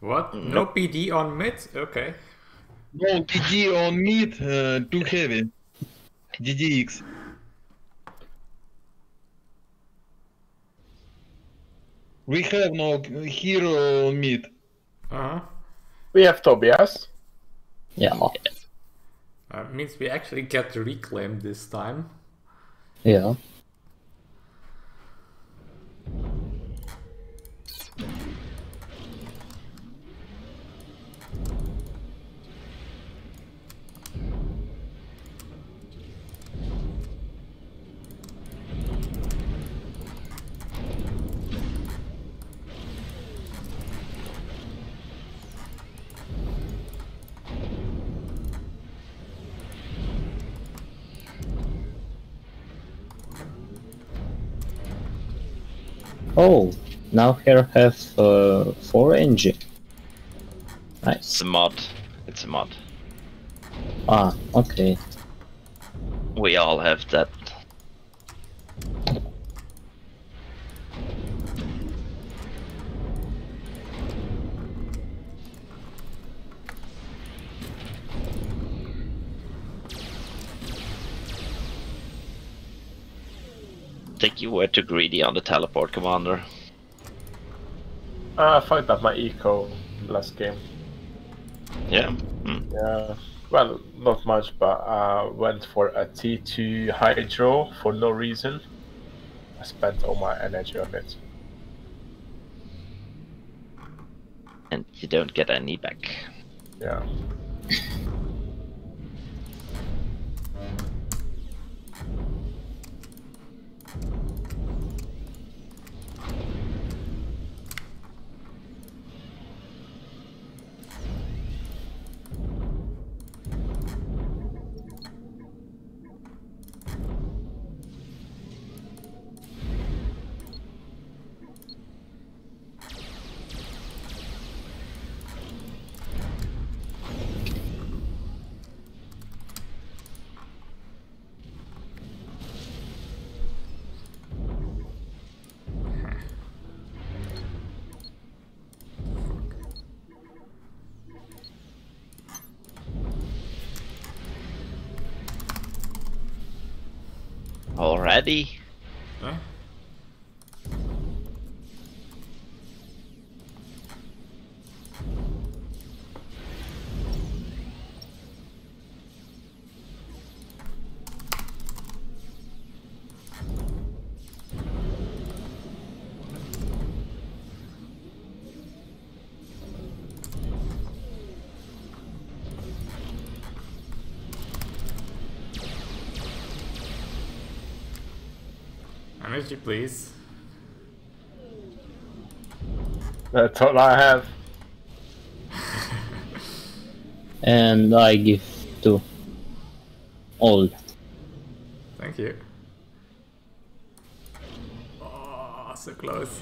What? No Nope. PD on mid? Okay. No, TG on mid, too heavy. DDX. We have no hero on mid. Uh-huh. We have Tobias. Yeah, Means we actually get to reclaim this time. yeah. Oh, now here have 4 NG. Nice. It's a mod. It's a mod. Ah, okay. We all have that. Think you were too greedy on the teleport, Commander. I fucked up my eco last game. Yeah. Yeah. Well, not much, but went for a T2 Hydro for no reason. I spent all my energy on it. And you don't get any back. Yeah. Already? Huh? Energy, please. That's all I have. And I give to all. Thank you. Oh, so close.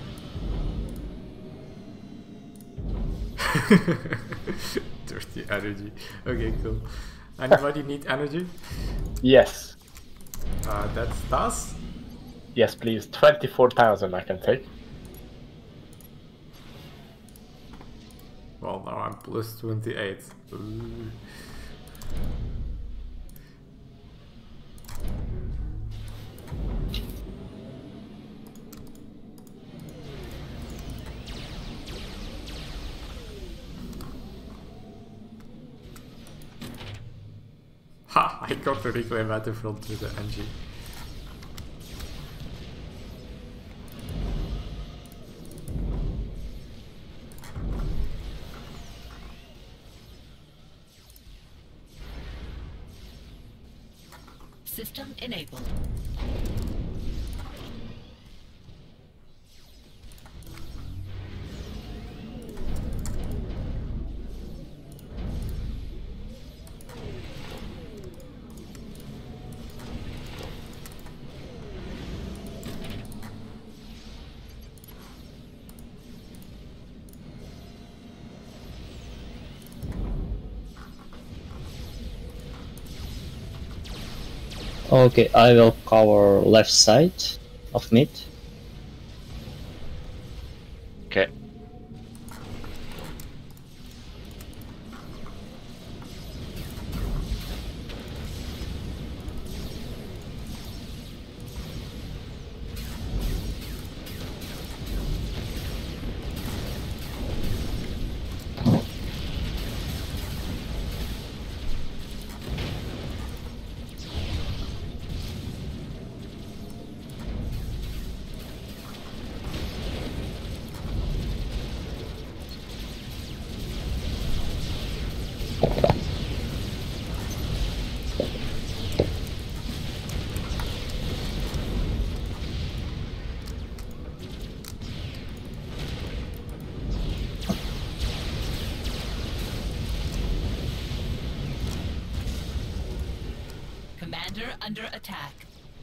Dirty energy. Okay, cool. Anybody need energy? Yes. That's Stas. Yes, please. 24,000 I can take. Well, now I'm plus 28. Ooh. Ha! I got the reclaim Battlefront with the NG. System enabled. Okay, I will cover left side of mid. Okay. Commander under attack.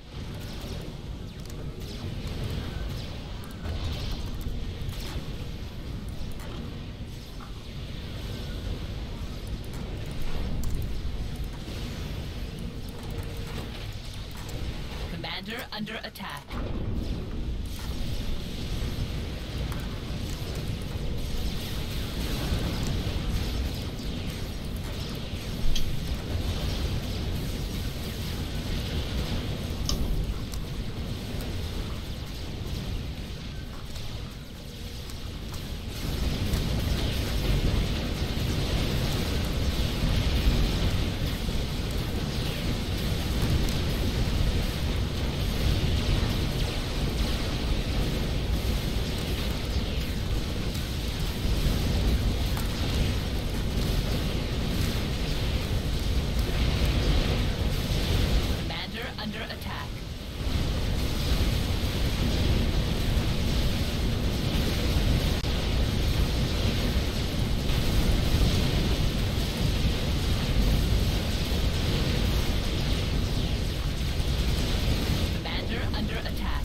Commander under attack. Under attack. Commander under attack.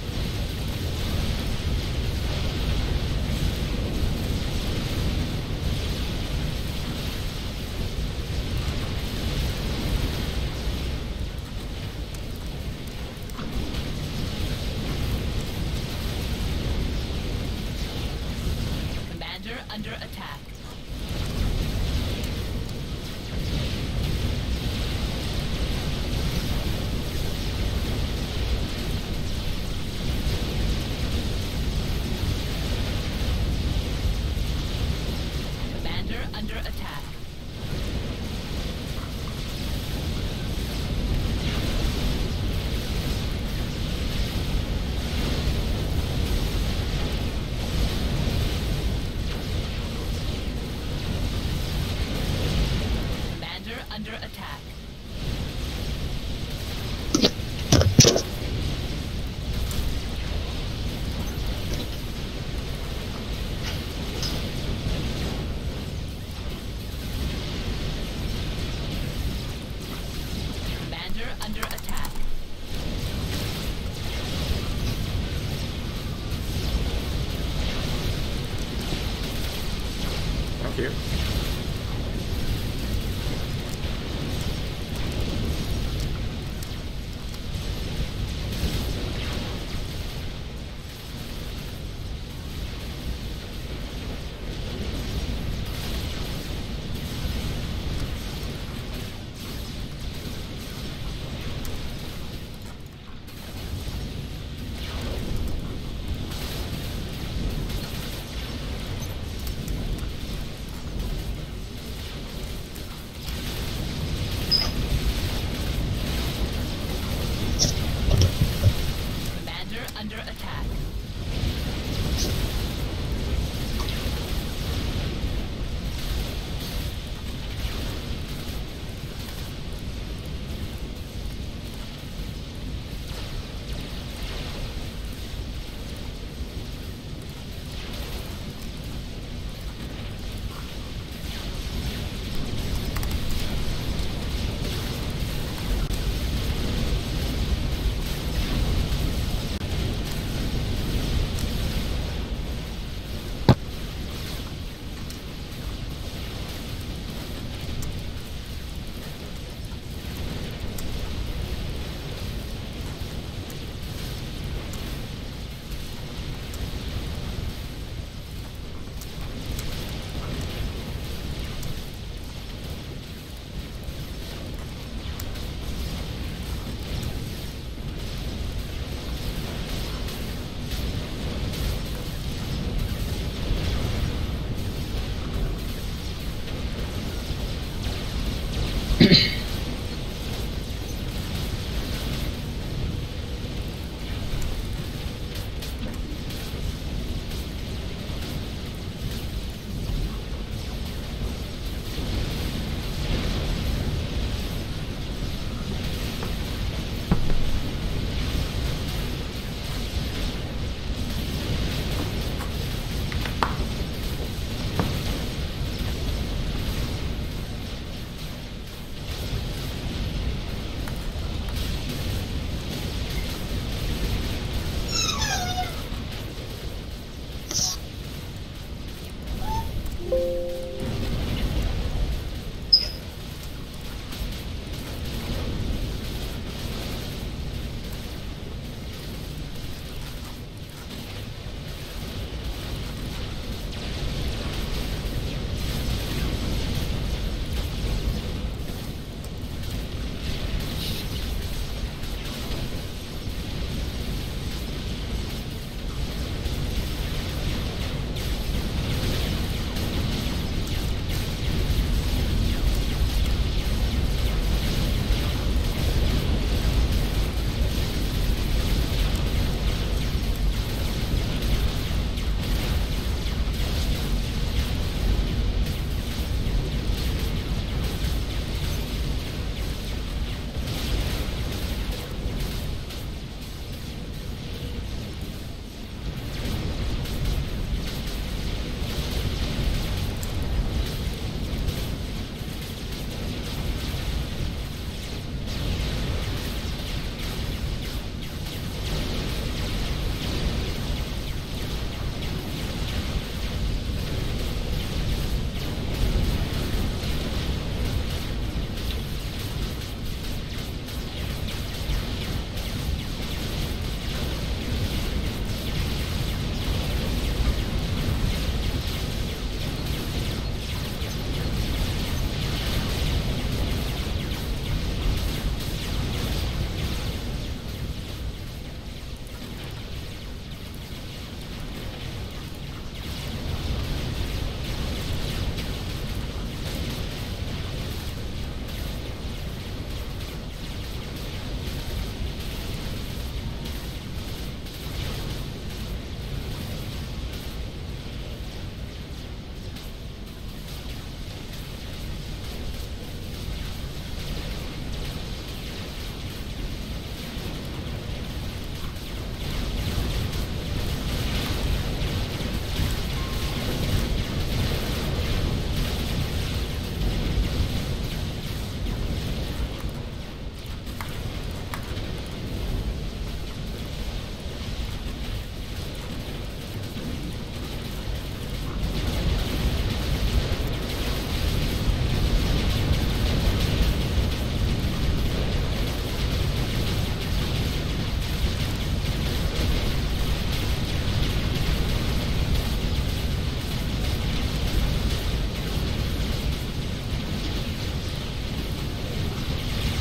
Commander under attack. Commander under attack. Commander under attack. Commander under attack. Thank you.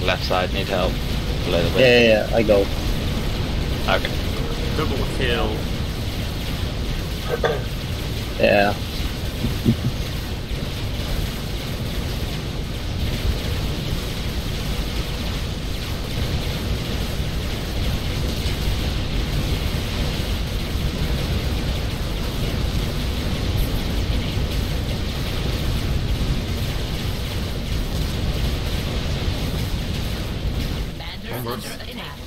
left side need help a little bit. Yeah, I go. Okay. Double kill. Yeah. Commander Onwards. under attack.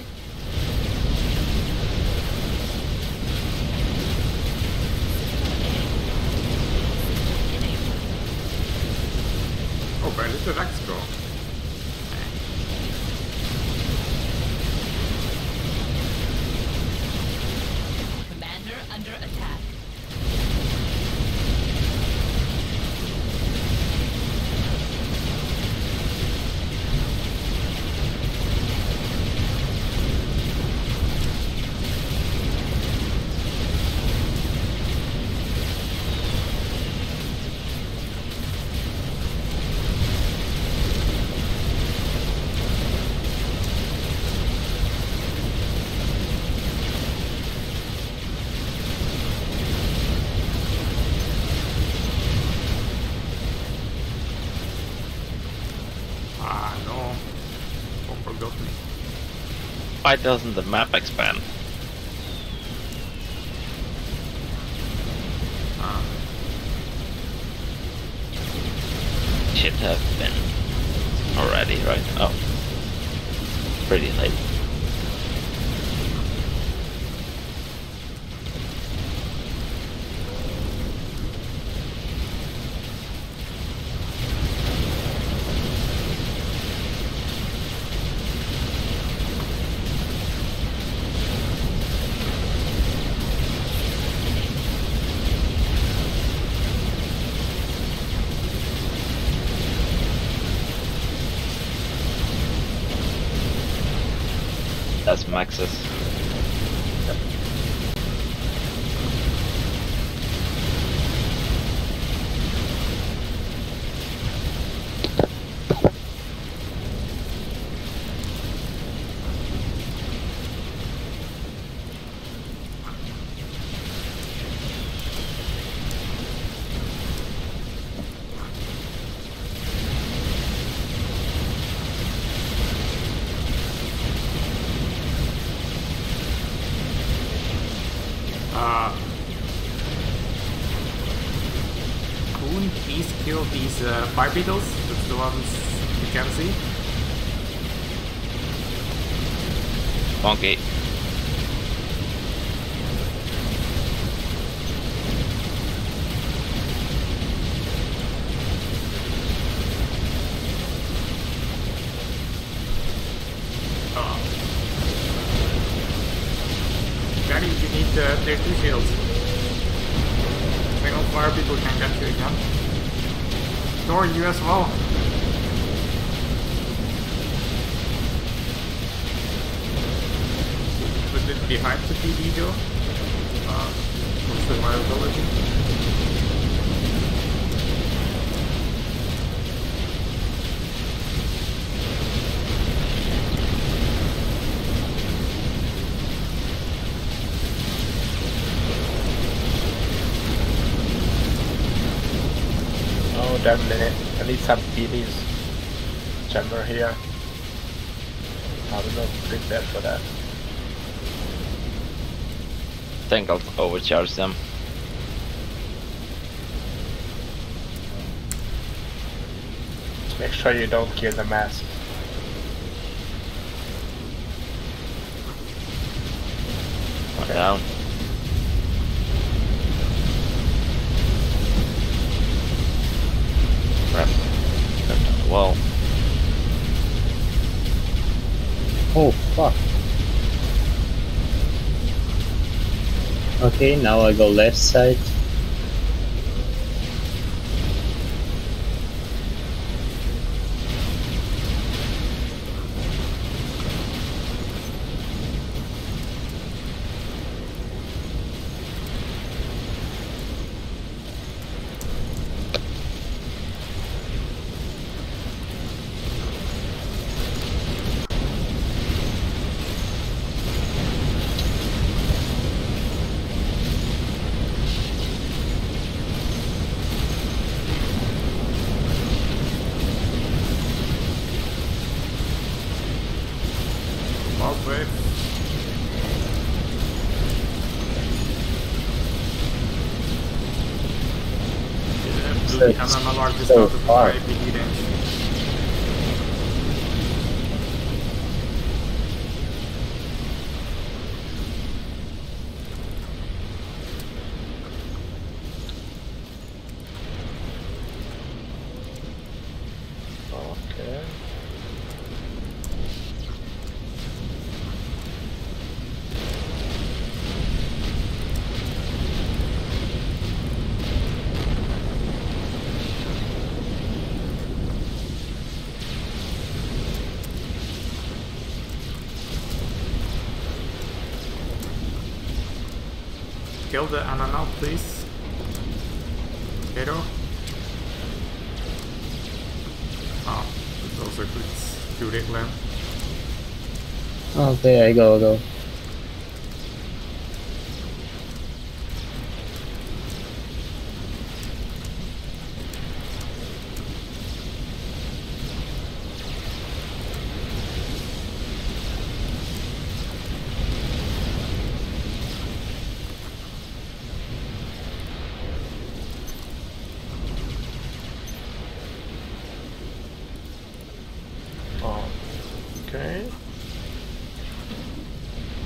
Oh, where did the Rex go? Commander under attack. Ah, no. Oh, forgot me. Why doesn't the map expand? Ah, Should have been already, right? Oh. Pretty late. That's Max's. Coon, please kill these fire beetles. That's the ones you can see. Monkey. Oh. Gary, you need tier 2 shields. Single fire people can get you again. Thor, you as well. Put it behind the PD though. For survivability. Oh, damn it. I need some PDs. Jammer here. I don't know, prepare for that. Think I'll overcharge them. Make sure you don't kill the mask. One down. Crap. Left on the wall. Oh, fuck. Okay, now I go left side. do the That's analog so discount of far. IPD range. Okay. Kill the Ananal, please. Hero. Oh, it also clicks Fury Clan. Okay, I go. Oh, okay.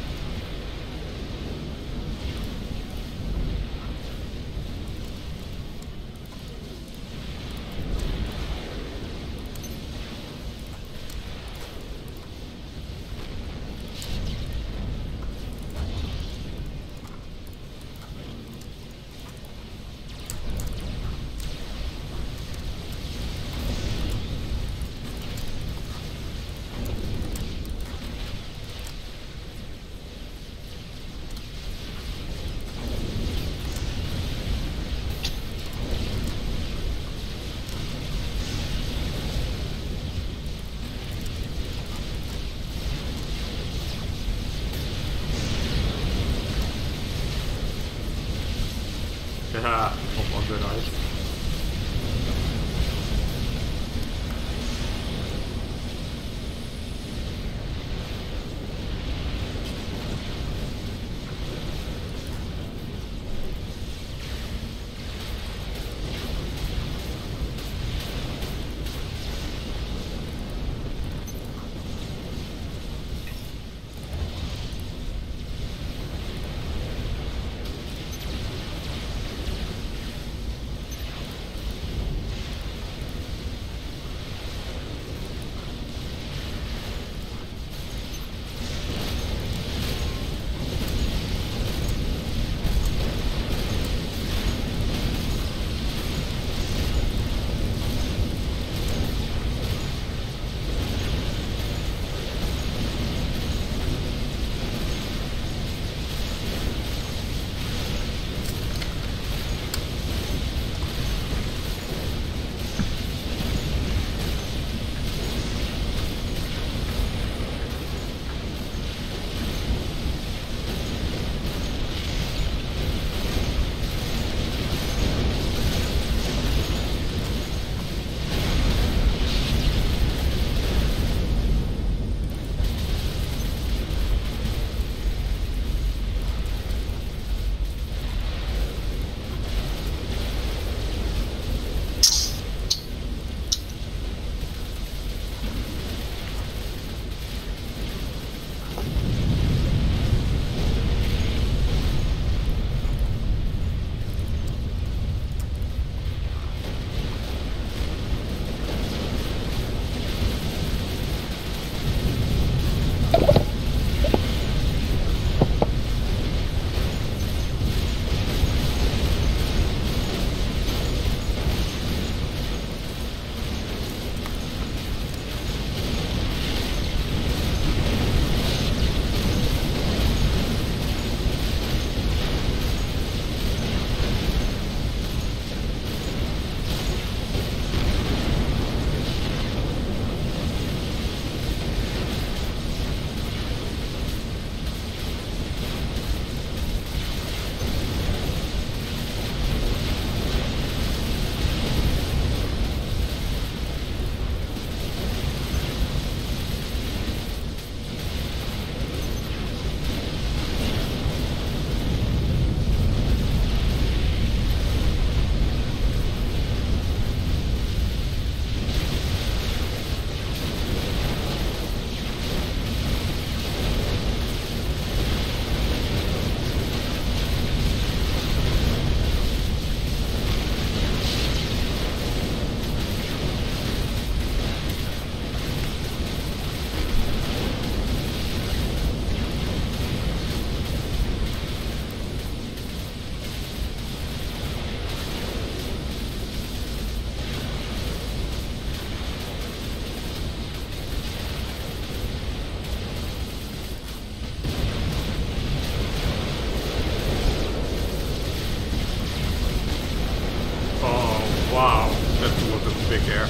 lot of big air.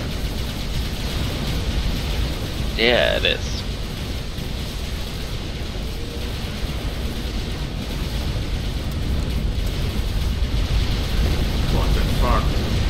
Yeah, it is. What the fuck?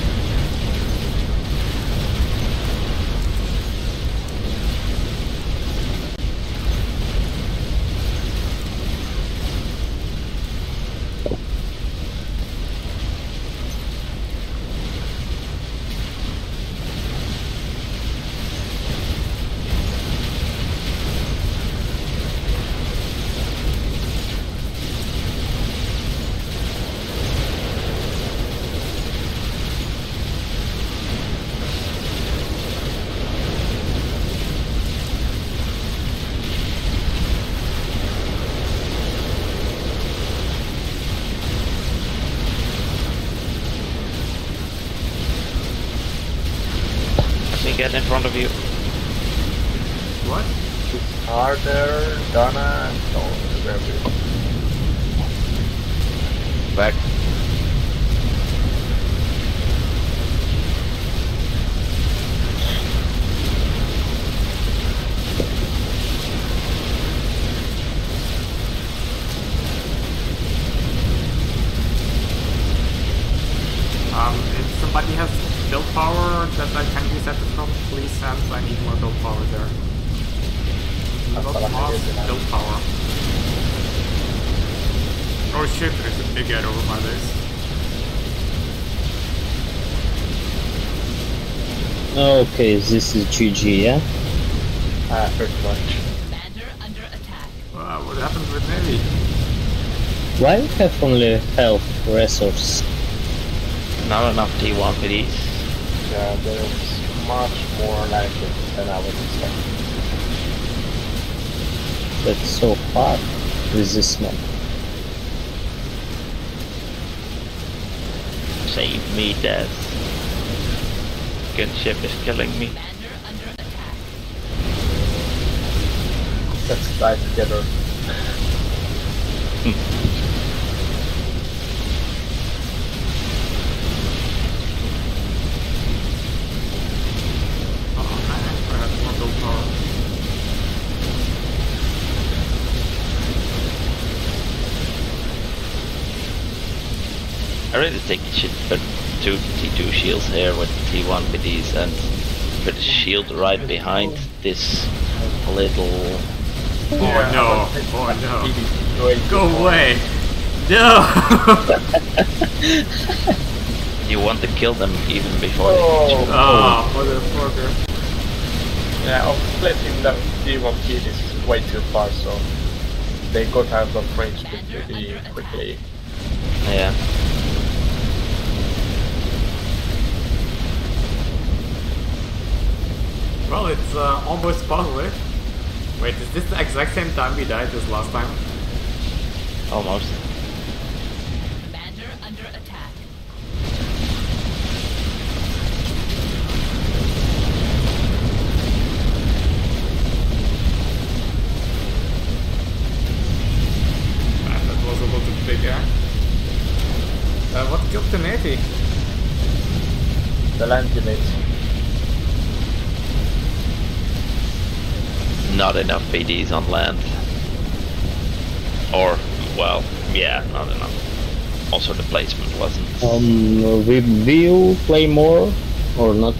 Let me get in front of you. What? Harder, Donna, don't remember. Back. If somebody has build power that I can reset it from, please send. I need more build power there. Not lost build power. Oh shit, there's a big head over my base. Okay, this is GG, yeah? Pretty much. Commander under attack. What happened with Navy? Why we have only health resource? Not enough T1 PDs. Yeah, there's much more like it than I would expect. That's so hard with this map. Save me, death. Gunship is killing me. Commander under attack. Let's die together. Oh man, I have more build power. I really think you should put 2 T2 shields here with T1 PDs and put a shield right behind this little... Oh no, oh no. Go away! No! You want to kill them even before Oh. they hit you. Ah, motherfucker. Yeah, splitting the D1 kid is way too far, so they got out of range pretty quickly. Yeah. Well, it's almost puzzling. Wait, is this the exact same time we died as last time? Almost. Commander under attack. Man, that was a lot of big air. What killed the Navy? The land units. Not enough PDs on land. Or, well, yeah, not enough. Also the placement wasn't... Will you play more or not?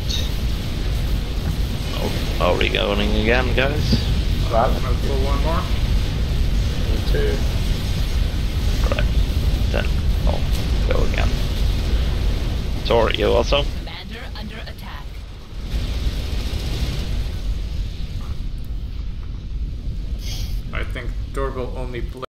Oh, are we going again, guys? Well, I'll pull one more. to Right. Then I'll go again. Tor, you also? Commander under attack. I think Thor will only play